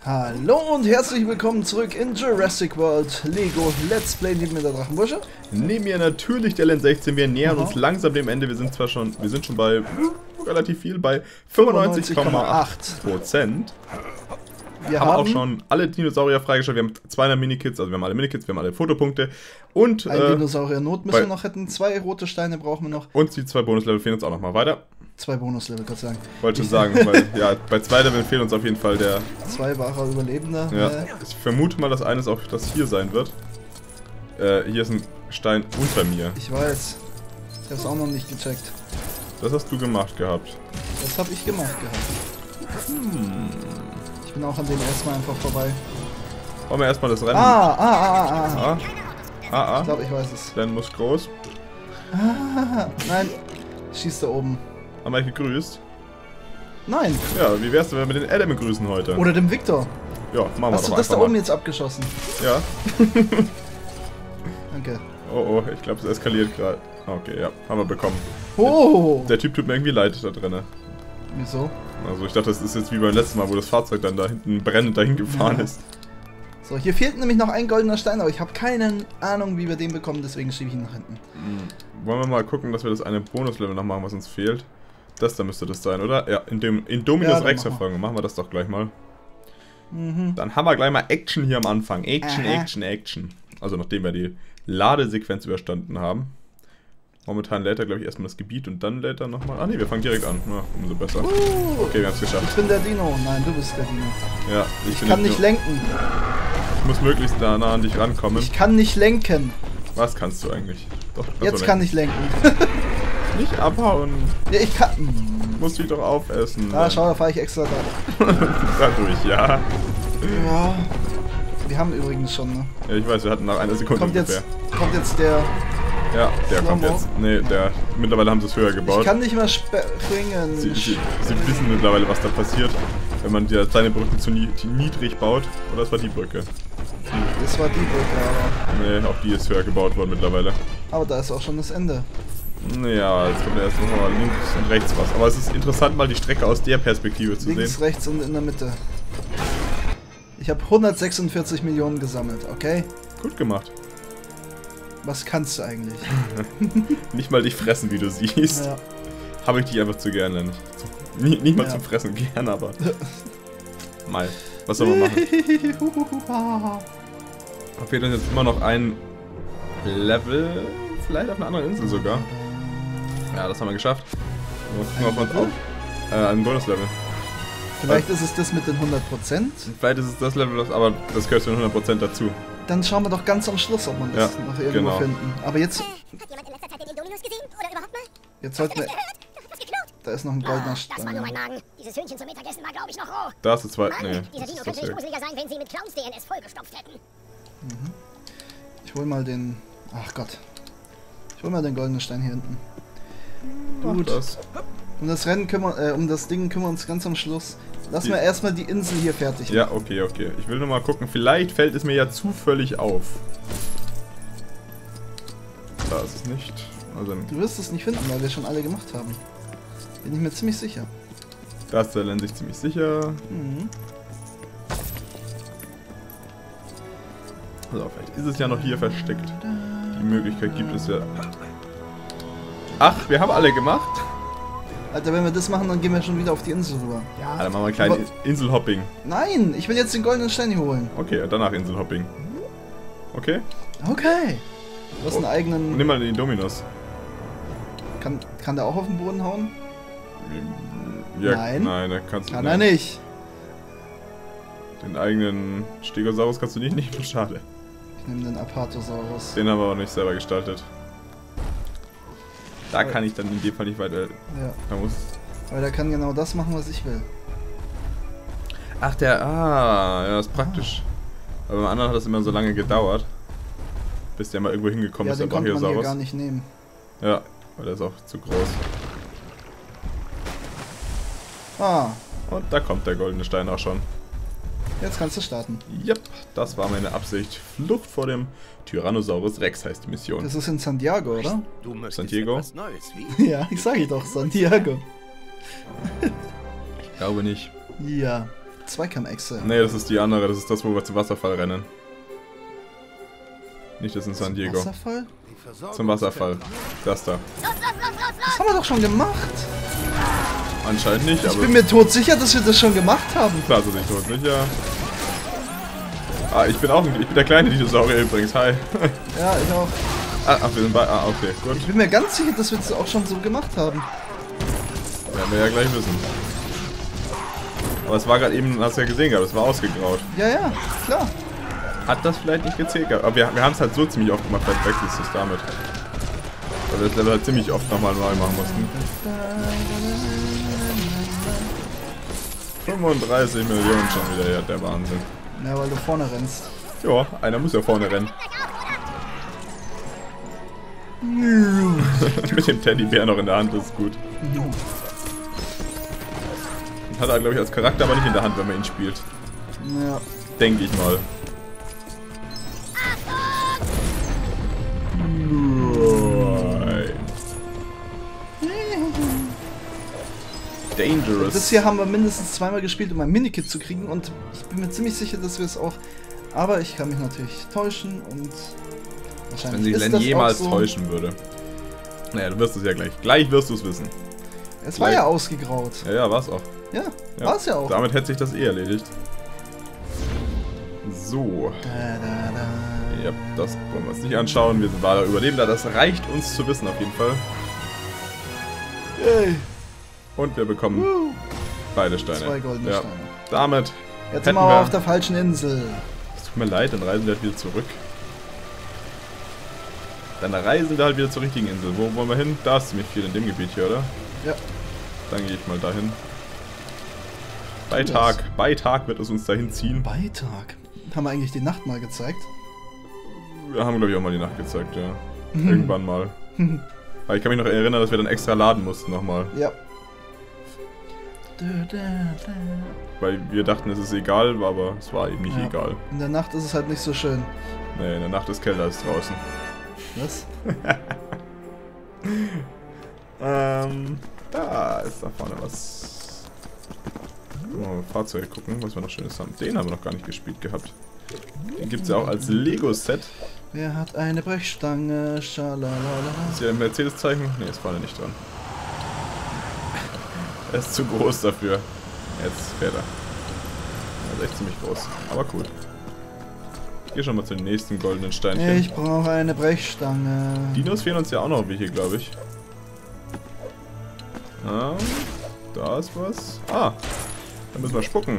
Hallo und herzlich willkommen zurück in Jurassic World Lego Let's Play. Neben mir der Drachenbursche. Neben mir natürlich der LN16. Wir nähern uns langsam dem Ende. Wir sind schon bei relativ viel, bei 95,8%. Wir haben auch schon alle Dinosaurier freigeschaltet. Wir haben 200 Minikits, also wir haben alle Minikits, wir haben alle Fotopunkte. Und ein Dinosaurier-Not müssen wir noch retten. 2 rote Steine brauchen wir noch. Und die 2 Bonuslevel fehlen uns auch noch mal weiter. 2 Bonuslevel, Gott sei Dank. Wollte schon sagen, weil ja, bei 2 Leveln fehlt uns auf jeden Fall der... 2 wahrer Überlebender. Ja, ich vermute mal, dass eines auch das hier sein wird. Hier ist ein Stein unter mir. Ich weiß. Ich hab's auch noch nicht gecheckt. Das hast du gemacht gehabt. Das hab ich gemacht gehabt. Ich bin auch an dem erstmal einfach vorbei. Wollen wir erstmal das Rennen... Ich glaube, ich weiß es. Rennen muss groß. Nein. Schießt da oben. Haben wir gegrüßt? Nein. Ja, wie wär's denn, wenn wir den Adam begrüßen heute? Oder dem Victor. Ja, machen wir Hast doch du das da mal. oben jetzt abgeschossen? Ja. Danke. Oh, ich glaube, es eskaliert gerade. Okay, ja, haben wir bekommen. Oh! Der Typ tut mir irgendwie leid da drin. Wieso? Also ich dachte, das ist jetzt wie beim letzten Mal, wo das Fahrzeug dann da hinten brennend dahin gefahren ist. So, hier fehlt nämlich noch ein goldener Stein, aber ich habe keine Ahnung, wie wir den bekommen, deswegen schiebe ich ihn nach hinten. Wollen wir mal gucken, dass wir das eine Bonuslevel noch machen, was uns fehlt? Das da müsste das sein, oder? Ja, in Dominus Rex verfolgen. Machen wir das doch gleich mal. Dann haben wir gleich mal Action hier am Anfang. Action. Also nachdem wir die Ladesequenz überstanden haben. Momentan lädt er, glaube ich, erstmal das Gebiet und dann lädt er nochmal... Ah ne, wir fangen direkt an. Ja, umso besser. Okay, wir haben es geschafft. Ich bin der Dino. Nein, du bist der Dino. Ja, ich kann nicht lenken. Ich muss möglichst nah an dich rankommen. Ich kann nicht lenken. Was kannst du eigentlich? Doch, jetzt kann ich lenken. Nicht abhauen. Ja, ich kann... Musst dich doch aufessen. Ah, schau, da fahre ich extra da. Dadurch, ja. Ja. Wir haben übrigens schon, ne? Ja, ich weiß, wir hatten nach einer Sekunde ungefähr. Kommt jetzt der... Ja, der kommt jetzt. Ne, mittlerweile haben sie es höher gebaut. Ich kann nicht mehr springen. Sie wissen mittlerweile, was da passiert, wenn man die kleine Brücke zu niedrig baut. Oder das war die Brücke? Das war die Brücke, aber... Ne, auch die ist höher gebaut worden mittlerweile. Aber da ist auch schon das Ende. Ja, jetzt kommt erst nochmal links und rechts was. Aber es ist interessant, mal die Strecke aus der Perspektive zu sehen. Links, rechts und in der Mitte. Ich habe 146 Millionen gesammelt, okay? Gut gemacht. Was kannst du eigentlich? Nicht mal dich fressen, wie du siehst. Ja. Habe ich dich einfach zu gerne. Nicht mal zum Fressen gern, aber... Mal. Was soll man machen? Da fehlt uns jetzt immer noch ein Level. Vielleicht auf einer anderen Insel sogar. Ja, das haben wir geschafft. Mal gucken, ob wir uns auch... ein Bonuslevel. Vielleicht ist es das mit den 100%. Vielleicht ist es das Level, aber das gehört zu den 100% dazu. Dann schauen wir doch ganz am Schluss, ob man das noch irgendwo finden. Aber jetzt... Hat jemand in letzter Zeit den Indominus gesehen? Oder überhaupt mal? Jetzt sollten wir... Da ist noch ein goldener Stein. Das war nur mein Magen. Dieses Hühnchen zum Mittagessen war, glaube ich, noch roh. Da ist das zweite... Nee, dieser Dino könnte nicht gruseliger sein, wenn sie mit Clowns-DNS vollgestopft hätten. Ich hol mal den... Ach Gott. Ich hol mal den goldenen Stein hier hinten. Gut. Um das Rennen um das Ding kümmern wir uns ganz am Schluss. Lassen wir erstmal die Insel hier fertig machen. Ja, okay. Ich will nur mal gucken. Vielleicht fällt es mir ja zufällig auf. Da ist es nicht. Also du wirst es nicht finden, weil wir schon alle gemacht haben. Bin ich mir ziemlich sicher. Da ist der Len sich ziemlich sicher. Also vielleicht ist es ja noch hier versteckt. Die Möglichkeit gibt es ja. Ach, wir haben alle gemacht. Alter, wenn wir das machen, dann gehen wir schon wieder auf die Insel rüber. Ja, dann machen wir ein kleines Inselhopping. Nein, ich will jetzt den goldenen Stein hier holen. Okay, danach Inselhopping. Okay? Okay. Du hast einen eigenen... Nimm mal den Dominus. Kann der auch auf den Boden hauen? Ja, nein. Nein, der kannst du nicht. Kann er nicht. Den eigenen Stegosaurus kannst du nicht nehmen, schade. Ich nehme den Apatosaurus. Den haben wir aber nicht selber gestaltet. Da kann ich dann in dem Fall nicht weiter... Ja. Weil der kann genau das machen, was ich will. Ach, ja, das ist praktisch. Aber beim anderen hat das immer so lange gedauert, bis der mal irgendwo hingekommen ist, der Brachiosaurus. Ja, den konnte man hier gar nicht nehmen. Ja, weil der ist auch zu groß. Und da kommt der goldene Stein auch schon. Jetzt kannst du starten. Yep, das war meine Absicht. Flucht vor dem Tyrannosaurus Rex heißt die Mission. Das ist in Santiago, oder? Du Santiago? Neues, wie? Ja, ich sage doch, Santiago. Ich glaube nicht. Ja. Zweikampfechse. Nee, das ist die andere. Das ist das, wo wir zum Wasserfall rennen. Nicht das in San Diego. Wasserfall? Zum Wasserfall. Das da. Das haben wir doch schon gemacht. Anscheinend nicht, aber... Ich bin mir todsicher, dass wir das schon gemacht haben. Klar, so nicht todsicher. Ah, ich bin der kleine Dinosaurier übrigens. Hi. Ja, ich auch. Ach, wir sind bei... Ah, okay, gut. Ich bin mir ganz sicher, dass wir das auch schon so gemacht haben. Werden wir ja gleich wissen. Aber es war gerade eben, hast du ja gesehen gehabt, es war ausgegraut. Ja, ja, klar. Hat das vielleicht nicht gezählt gehabt. Aber wir haben es halt so ziemlich oft gemacht, vielleicht wechselst du es damit. Weil wir das Level halt ziemlich oft nochmal neu machen mussten. 35 Millionen schon wieder, ja, der Wahnsinn. Ja, weil du vorne rennst. Ja, einer muss ja vorne rennen. Mit dem Teddybär noch in der Hand, das ist gut. Hat er, glaube ich, als Charakter aber nicht in der Hand, wenn man ihn spielt. Ja. Denke ich mal. Dangerous. Das hier haben wir mindestens zweimal gespielt, um ein Minikit zu kriegen, und ich bin mir ziemlich sicher, dass wir es auch... Aber ich kann mich natürlich täuschen und... Wahrscheinlich wenn sich Len jemals so täuschen würde. Naja, du wirst es ja gleich. Gleich wirst du es wissen. Es war ja ausgegraut. Ja, ja, war es auch. Ja, war es ja auch. Damit hätte sich das eh erledigt. So. Ja, das wollen wir uns nicht anschauen. Wir sind wahrer Überlebender. Das reicht uns zu wissen auf jeden Fall. Yay. Und wir bekommen beide Steine. 2 goldene Steine. Damit jetzt sind wir auf der falschen Insel. Es tut mir leid, dann reisen wir halt wieder zurück. Dann reisen wir halt wieder zur richtigen Insel. Wo wollen wir hin? Da ist ziemlich viel in dem Gebiet hier, oder? Ja. Dann gehe ich mal dahin. Bei Tag wird es uns dahin ziehen. Bei Tag? Haben wir eigentlich die Nacht mal gezeigt? Wir haben, glaube ich, auch mal die Nacht gezeigt, ja. Irgendwann mal. Aber ich kann mich noch erinnern, dass wir dann extra laden mussten nochmal. Ja. Weil wir dachten, es ist egal, aber es war eben nicht egal. In der Nacht ist es halt nicht so schön. Nee, in der Nacht ist kälter als draußen. Was? Da ist da vorne was. Mal Fahrzeuge gucken, was wir noch Schönes haben. Den haben wir noch gar nicht gespielt gehabt. Den gibt es ja auch als Lego-Set. Wer hat eine Brechstange? Schalalala. Ist hier ein Mercedes-Zeichen? Ne, ist vorne nicht dran. Er ist zu groß dafür. Jetzt fährt er. Er ist echt ziemlich groß. Aber cool. Ich gehe schon mal zu den nächsten goldenen Steinchen. Ich brauche eine Brechstange. Dinos fehlen uns ja auch noch welche, glaube ich. Ah, da ist was. Ah, da müssen wir spucken.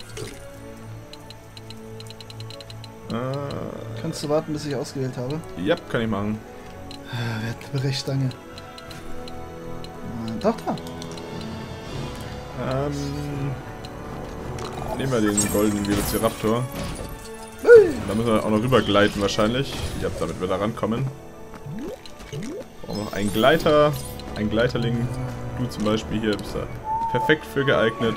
Kannst du warten, bis ich ausgewählt habe? Ja, kann ich machen. Wer hat eine Brechstange? Doch, da. Nehmen wir den goldenen Velociraptor. Da müssen wir auch noch rüber gleiten wahrscheinlich. Ja, damit wir da rankommen. Brauchen wir noch einen Gleiter. Ein Gleiterling. Du zum Beispiel hier bist da perfekt für geeignet.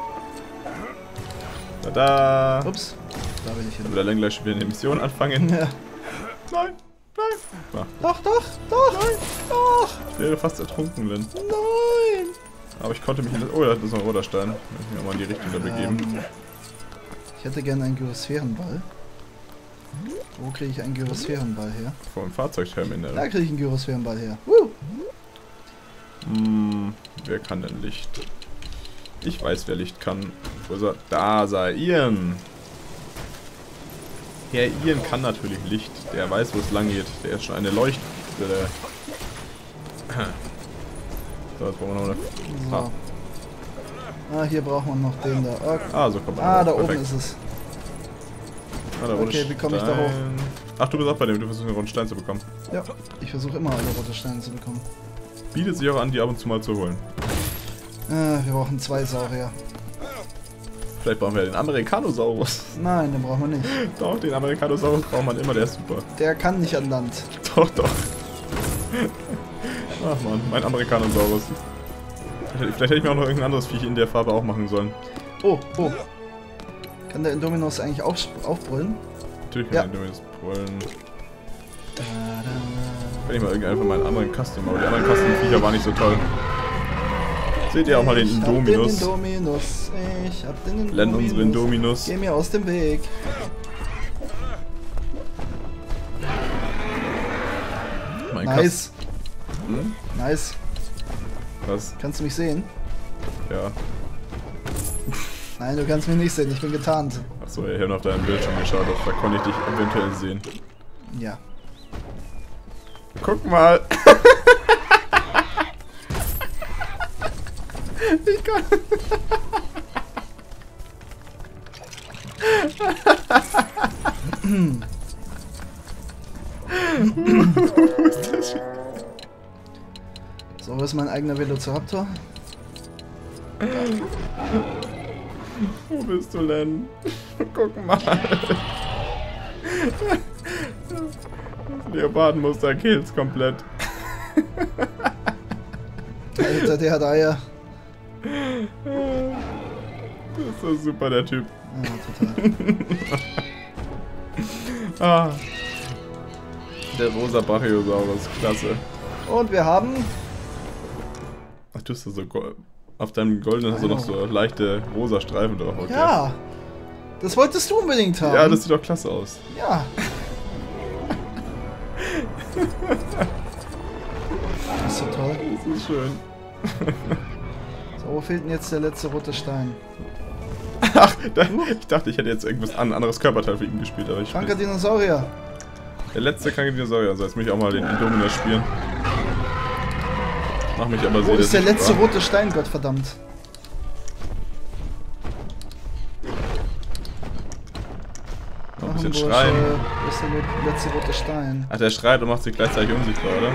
Da. Ups. Da bin ich hin. Dann wird der gleich wieder eine Mission anfangen. Ja. Nein, nein. Ja. Doch, nein, doch. Ich wäre fast ertrunken, Len. Nein. Aber ich konnte mich in das... Oh, da ist noch ein roter Stein. Ich muss mich auch mal in die Richtung da begeben. Ich hätte gerne einen Gyrosphärenball. Wo kriege ich einen Gyrosphärenball her? Vor dem Fahrzeugterminal. Da kriege ich einen Gyrosphärenball her. Wer kann denn Licht? Ich weiß, wer Licht kann. Wo ist er? Da sei Ian. Herr Ian kann natürlich Licht. Der weiß, wo es lang geht. Der ist schon eine Leuchtquelle. So, jetzt brauchen wir noch eine... So. Ah, hier braucht man noch den da. Okay. Ah, so kommt man. Ah, da oben ist es. Ah, da okay, wie komme ich da hoch? Ach, du bist auch bei dem, du versuchst einen roten Stein zu bekommen. Ja, ich versuche immer alle rote Steine zu bekommen. Bietet sich auch an, die ab und zu mal zu holen. Wir brauchen 2 Saurier. Vielleicht brauchen wir den Americanosaurus. Nein, den brauchen wir nicht. Doch, den Americanosaurus braucht man immer, der ist super. Der kann nicht an Land. Doch, doch. Ach man, mein Americanosaurus. Vielleicht hätte ich mir auch noch irgendein anderes Viech in der Farbe auch machen sollen. Oh. Kann der Indominus eigentlich aufbrüllen? Natürlich kann der Indominus brüllen. Wenn ich mal irgendeinen von meinen anderen Custom, aber die anderen Custom-Viecher waren nicht so toll. Seht ihr auch mal den Indominus? Ich hab den Indominus. Lernen unsere Indominus. Geh mir aus dem Weg. Mein Nice. Nice. Was? Kannst du mich sehen? Ja. Nein, du kannst mich nicht sehen. Ich bin getarnt. Achso, ich habe auf deinem Bildschirm geschaut. Da konnte ich dich eventuell sehen. Ja. Guck mal. Ich kann. So, wo ist mein eigener Velociraptor? Wo bist du, Len? Guck mal. Das Leopardenmuster kills komplett. Alter, der hat Eier. Das ist so super, der Typ. Ja, total. Ah. Der rosa Brachiosaurus, klasse. Und wir haben... Ach, du hast so auf deinem goldenen hast du noch so leichte rosa Streifen drauf. Okay. Ja, das wolltest du unbedingt haben. Ja, das sieht doch klasse aus. Ja. Das ist so toll. Das ist schön. So, wo fehlt denn jetzt der letzte rote Stein? Ach, ich dachte, ich hätte jetzt irgendwas anderes Körperteil für ihn gespielt, aber ich Kranker Dinosaurier. Der letzte kranke Dinosaurier, so jetzt muss ich auch mal den Indominus spielen. Mach mich aber Wo ist der letzte rote Stein, Gottverdammt? Noch ein bisschen schreien. Wo ist der letzte rote Stein? Ach, der schreit und macht sich gleichzeitig unsichtbar, oder?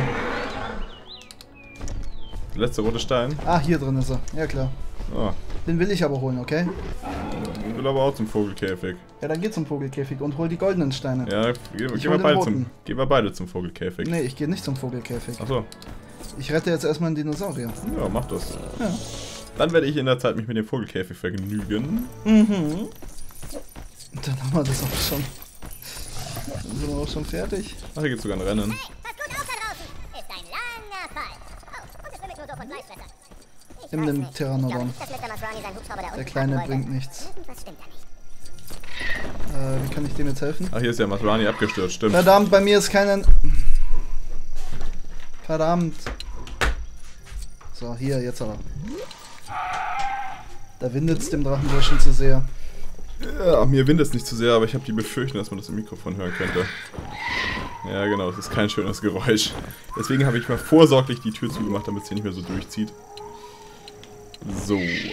Der letzte rote Stein? Ah, hier drin ist er. Ja, klar. Oh. Den will ich aber holen, okay? Ich will aber auch zum Vogelkäfig. Ja, dann geh zum Vogelkäfig und hol die goldenen Steine. Ja, gehen wir beide zum Vogelkäfig. Nee, ich gehe nicht zum Vogelkäfig. Achso. Ich rette jetzt erstmal einen Dinosaurier. Ja, mach das. Ja. Dann werde ich in der Zeit mich mit dem Vogelkäfig vergnügen. Mhm. Dann haben wir das auch schon. Dann sind wir auch schon fertig. Ach, hier gibt's sogar ein Rennen. Hey, pass gut auf da draußen. Ist ein langer Fall. Oh, und es wimmelt nur so von Fleischfressern. Ich In weiß dem nicht. Pteranodon. Ich glaub nicht, dass Mr. Masrani seinen Hubschrauber da Der unten Kleine packen bringt wollte. nichts. Irgendwas stimmt da nicht. Wie kann ich dem jetzt helfen? Ach, hier ist ja Masrani abgestürzt, stimmt. Verdammt, bei mir ist keinen... Verdammt. So, hier, jetzt aber. Da windet es dem Drachen wohl schon zu sehr. Ja, mir windet es nicht zu sehr, aber ich habe die Befürchtung, dass man das im Mikrofon hören könnte. Ja, genau, es ist kein schönes Geräusch. Deswegen habe ich mal vorsorglich die Tür zugemacht, damit es hier nicht mehr so durchzieht. So,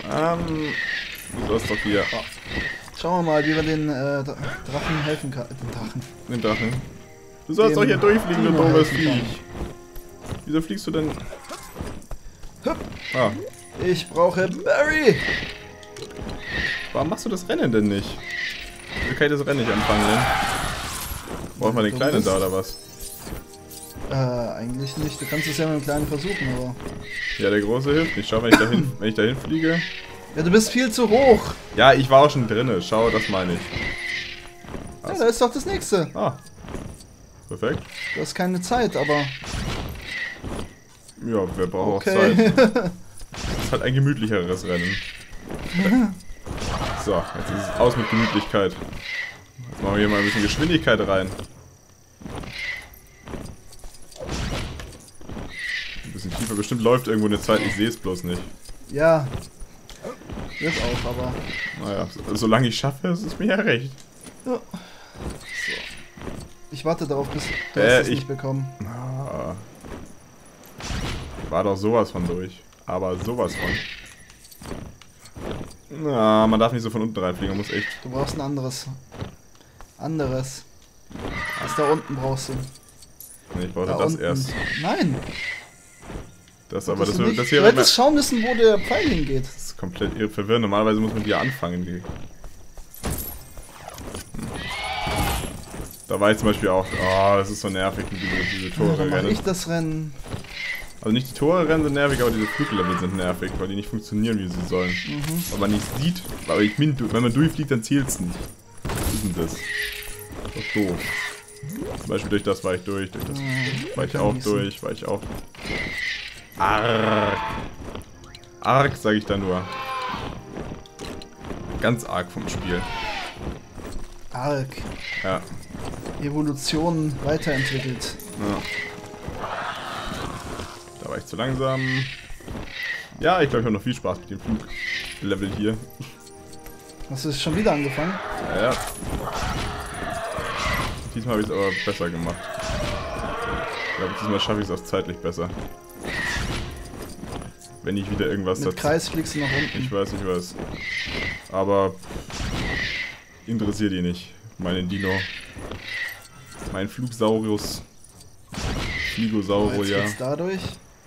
du hast doch hier... Oh, Schauen wir mal, wie wir den Drachen helfen können. den Drachen. Du sollst doch hier durchfliegen, du doofes Viech. Wieso fliegst du denn... Hup. Ah, Ich brauche Barry! warum machst du das Rennen denn nicht? Wieso kann ich das Rennen nicht anfangen, denn? Braucht man den Kleinen da oder was? Eigentlich nicht. Du kannst es ja mit dem Kleinen versuchen, aber... Ja, der Große hilft nicht. Schau, wenn ich dahin fliege. Ja, du bist viel zu hoch! Ja, ich war auch schon drinne. Schau, das meine ich. Ja, da ist doch das nächste. Ah. Perfekt. Du hast keine Zeit, aber... Ja, wer braucht Okay. auch Zeit? Das ist halt ein gemütlicheres Rennen. So, jetzt ist es aus mit Gemütlichkeit. Jetzt machen wir hier mal ein bisschen Geschwindigkeit rein. Ein bisschen tiefer. Bestimmt läuft irgendwo eine Zeit, ich sehe es bloß nicht. Ja. Wird auch, aber... Naja, solange ich schaffe, ist es mir ja recht. Ja. Ich warte darauf, bis du hast es nicht bekommen. Ah. War doch sowas von durch. Aber sowas von. Na, man darf nicht so von unten reinfliegen, man muss echt... Du brauchst ein anderes. Anderes. Was da unten brauchst du? Nee, ich brauchte Da das unten. erst. Nein! Das aber, das du nicht. hier Du wird mir... hättest schauen müssen, wo der Pfeil hingeht. Das ist komplett verwirrend. Normalerweise muss man die ja anfangen. Da war ich zum Beispiel auch... Oh, das ist so nervig, mit diese Tore Dann mach rennen. ich das Rennen. Also nicht die Tore rennen sind nervig, aber diese Fluglevel sind nervig, weil die nicht funktionieren, wie sie sollen. Weil man nicht sieht, aber wenn man durchfliegt, dann zählt es nicht. Was ist denn das? Das ist doch doof. Zum Beispiel durch das war ich durch das war ich auch durch, war ich auch... Arg. arg, sage ich da nur. Ganz arg vom Spiel. Arg. Ja. Evolution weiterentwickelt. Ja. Da war ich zu langsam. Ja, ich glaube, ich habe noch viel Spaß mit dem Fluglevel hier. Hast du es schon wieder angefangen? Ja. Diesmal habe ich es aber besser gemacht. Ich glaube, diesmal schaffe ich es auch zeitlich besser. Wenn ich wieder irgendwas Mit Kreis fliegst du nach unten. Ich weiß. Aber interessiert die nicht. Meine Dino. Mein Flugsaurus. Fligosaurus, jetzt geht's dadurch.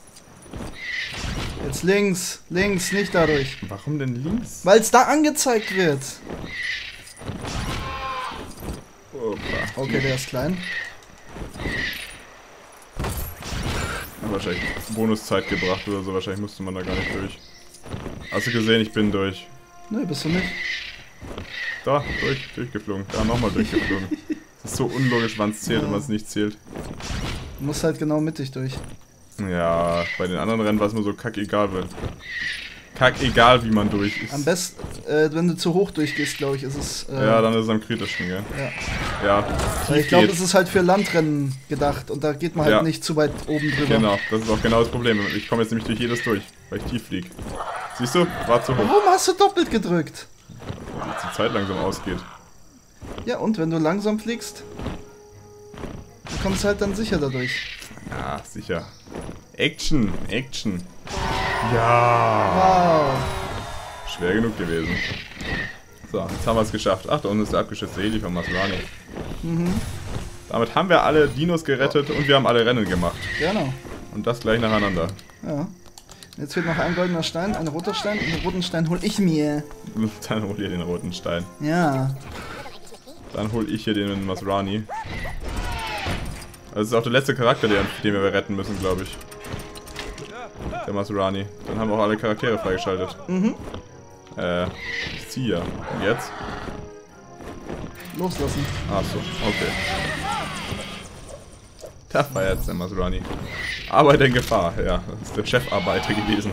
Jetzt links, nicht dadurch. Warum denn links? Weil es da angezeigt wird. Opa. Okay, der ist klein. Wahrscheinlich Bonuszeit gebracht oder so, wahrscheinlich musste man da gar nicht durch. Hast du gesehen, ich bin durch. Nö, bist du nicht. Da, durchgeflogen. Da, nochmal durchgeflogen. Das ist so unlogisch, wann es zählt und wann es nicht zählt. Du musst halt genau mittig durch. Ja, bei den anderen Rennen war es nur so kackegal wird. Kackegal, wie man durch ist. Am besten, wenn du zu hoch durchgehst, glaube ich, ist es... ja, dann ist es am kritischsten, gell? Ja. Weil ich glaube, es ist halt für Landrennen gedacht und da geht man halt nicht zu weit oben drüber. Genau, das ist auch genau das Problem. Ich komme jetzt nämlich durch jedes durch, weil ich tief fliege. Siehst du? War zu hoch. Warum hast du doppelt gedrückt? Weil die Zeit langsam ausgeht. Ja, und wenn du langsam fliegst, du kommst halt dann sicher dadurch. Ja, sicher. Action. Ja. Wow. Schwer genug gewesen. So, jetzt haben wir es geschafft. Ach, da unten ist der abgeschützte Heli von Maserani. Damit haben wir alle Dinos gerettet und wir haben alle Rennen gemacht. Genau. Und das gleich nacheinander. Ja. Jetzt fehlt noch ein goldener Stein, ein roter Stein und den roten Stein hol ich mir. Dann hol ihr den roten Stein. Ja. Dann hol ich hier den Maserani. Das ist auch der letzte Charakter, den wir retten müssen, glaube ich. Der Maserani. Dann haben wir auch alle Charaktere freigeschaltet. Ich ziehe ja. Und jetzt? Loslassen. Ach so, okay. Da war jetzt der Maserani. Arbeiter in Gefahr, ja. Das ist der Chefarbeiter gewesen.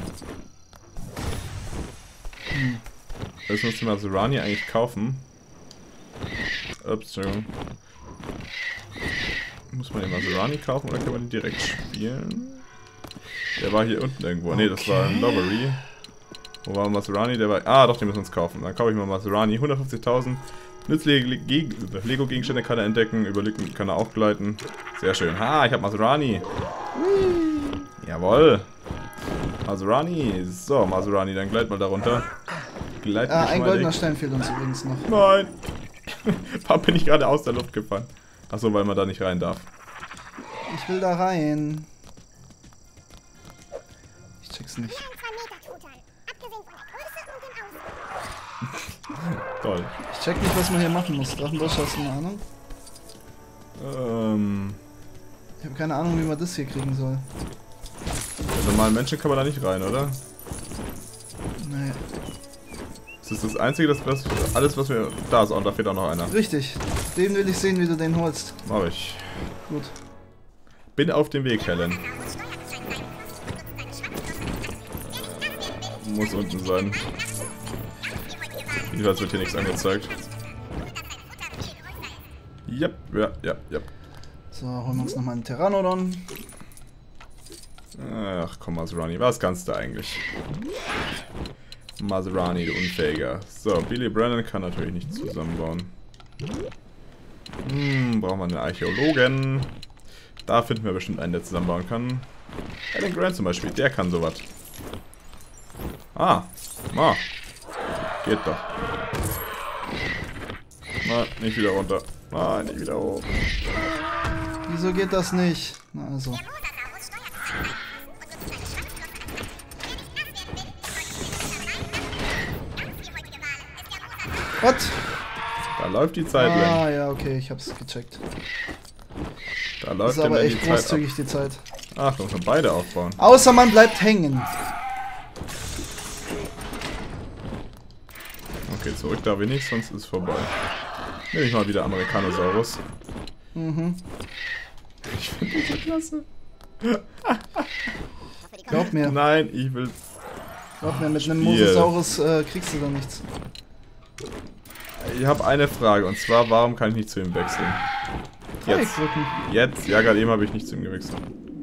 Das muss der Maserani eigentlich kaufen. Ups, Entschuldigung. Muss man den Maserani kaufen oder kann man den direkt spielen? Der war hier unten irgendwo. Ne, das war ein Lobbery. Wo war Maserani? Der war... Ah, doch, den müssen wir uns kaufen. Dann kaufe ich mal Maserani. 150.000. Nützliche Lego-Gegenstände kann er entdecken. Über Lücken kann er auch gleiten. Sehr schön. Ha, ich habe Maserani. Jawohl. Maserani. So, Maserani, dann gleit mal darunter. Ein goldener Stein fehlt uns übrigens noch. Nein. Warum bin ich gerade aus der Luft gefallen? Achso, weil man da nicht rein darf. Ich will da rein. Ich check's nicht. Toll. Ich check nicht, was man hier machen muss. Drachenbusch, hast du eine Ahnung? Ich habe keine Ahnung, wie man das hier kriegen soll. Bei normalen Menschen kann man da nicht rein, oder? Nee. Das ist das Einzige, alles was wir... Da ist auch, da fehlt auch noch einer. Richtig. Den will ich sehen, wie du den holst. Mach ich. Gut. Bin auf dem Weg, Helen. Muss unten sein. Jedenfalls wird hier nichts angezeigt. Yep, ja. So, holen wir uns nochmal einen Pteranodon. Ach komm, Maserani, was kannst du eigentlich? Maserani, du Unfähiger. So, Billy Brennan kann natürlich nicht zusammenbauen. Brauchen wir einen Archäologen. Da finden wir bestimmt einen, der zusammenbauen kann. Alan Grant zum Beispiel, der kann sowas. Geht doch. Nein, nicht wieder runter. Nein, nicht wieder hoch. Wieso geht das nicht? Na also. Was? Da läuft die Zeit lang. Ah ja, okay, ich hab's gecheckt. Da läuft Das ist aber echt die Zeit großzügig ab. die Zeit. Ach, da muss man beide aufbauen. Außer man bleibt hängen. Okay, zurück darf ich nicht, sonst ist es vorbei. Nehme ich mal wieder Americanosaurus. Ich finde die so klasse. Glaub mir. Nein, ich will... Glaub mir, mit einem Mosasaurus kriegst du da nichts. Ich habe eine Frage, und zwar, warum kann ich nicht zu ihm wechseln? Jetzt. Ja, gerade eben habe ich nicht zu ihm gewechselt.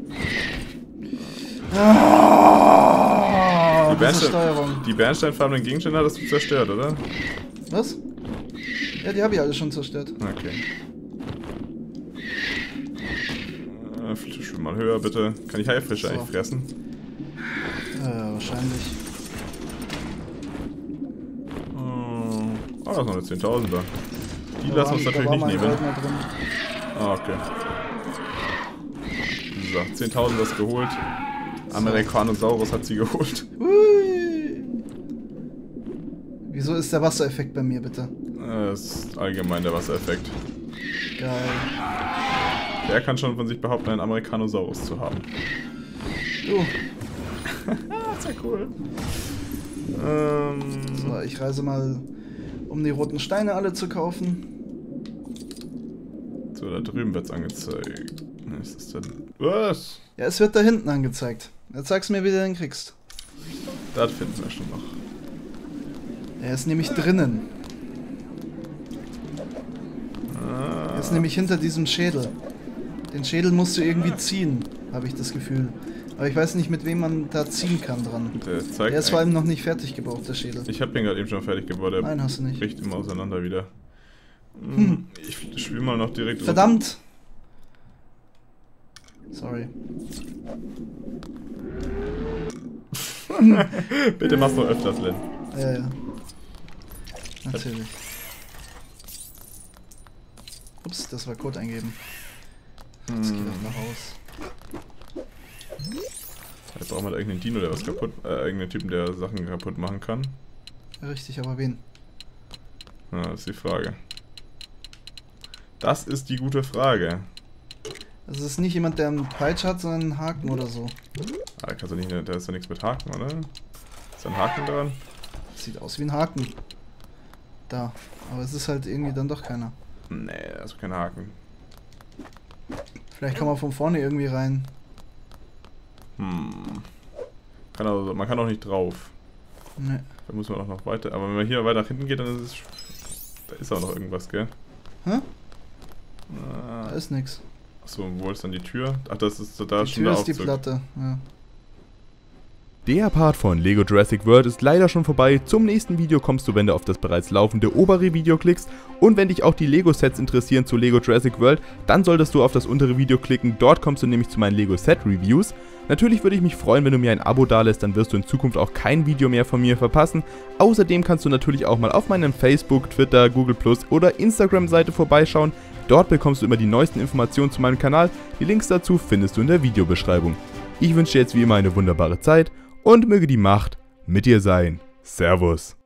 Die bernsteinfarbenen Gegenstände hattest du zerstört, oder? Was? Ja, die habe ich alle schon zerstört. Okay. Schwimm mal höher, bitte. Kann ich Haifische eigentlich fressen? Wahrscheinlich. Oh, da ist noch eine 10.000er. Die lassen uns natürlich nicht nehmen. Ah, okay. So, 10.000 ist geholt. Americanosaurus hat sie geholt. Hui. Wieso ist der Wassereffekt bei mir, bitte? Das ist allgemein der Wassereffekt. Geil. Der kann schon von sich behaupten, einen Americanosaurus zu haben. Du. Das ist ja cool. So, ich reise mal, um die roten Steine alle zu kaufen. So, da drüben wird's angezeigt. Was ist denn? Was? Ja, es wird da hinten angezeigt. Jetzt sag's mir, wie du den kriegst. Das finden wir schon noch. Er ist nämlich drinnen. Er ist nämlich hinter diesem Schädel. Den Schädel musst du irgendwie ziehen, habe ich das Gefühl. Aber ich weiß nicht, mit wem man da ziehen kann dran. Der ist vor allem noch nicht fertig gebaut, der Schädel. Ich habe den gerade eben schon fertig gebaut. Nein, hast du nicht. Bricht immer auseinander wieder. Ich spiele mal noch direkt. Verdammt! Sorry. Bitte mach's noch öfters, Len. Ja. Natürlich. Ups, das war Code eingeben. Jetzt geht das nach Haus. Jetzt brauchen wir irgendeinen Dino, der was kaputt... irgendeinen Typen, der Sachen kaputt machen kann. Richtig, aber wen? Ja, das ist die Frage. Das ist die gute Frage. Das ist nicht jemand, der einen Peitsch hat, sondern einen Haken oder so. Ah, da kannst du nicht, da ist ja nichts mit Haken, oder? Ist da ein Haken dran? Sieht aus wie ein Haken. Da. Aber es ist halt irgendwie dann doch keiner. Nee, da ist kein Haken. Vielleicht kann man von vorne irgendwie rein. Man kann auch nicht drauf. Nee. Da muss man auch noch weiter. Aber wenn man hier weiter nach hinten geht, dann ist es... Da ist auch noch irgendwas, gell? Hä? Da ist nix. Achso, wo ist dann die Tür? Ach, das ist da die schon Tür der ist die Platte, ja. Der Part von Lego Jurassic World ist leider schon vorbei. Zum nächsten Video kommst du, wenn du auf das bereits laufende obere Video klickst. Und wenn dich auch die Lego Sets interessieren zu Lego Jurassic World, dann solltest du auf das untere Video klicken. Dort kommst du nämlich zu meinen Lego Set Reviews. Natürlich würde ich mich freuen, wenn du mir ein Abo dalässt, dann wirst du in Zukunft auch kein Video mehr von mir verpassen. Außerdem kannst du natürlich auch mal auf meinem Facebook, Twitter, Google+ oder Instagram Seite vorbeischauen. Dort bekommst du immer die neuesten Informationen zu meinem Kanal. Die Links dazu findest du in der Videobeschreibung. Ich wünsche dir jetzt wie immer eine wunderbare Zeit und möge die Macht mit dir sein. Servus.